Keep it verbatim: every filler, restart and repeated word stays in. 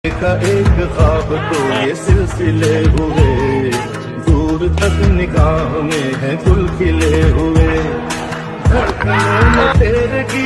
देखा एक ख्वाब तो ये सिलसिले हुए, दूर तक निगाह में है गुल खिले हुए, धड़कनों में तेरे की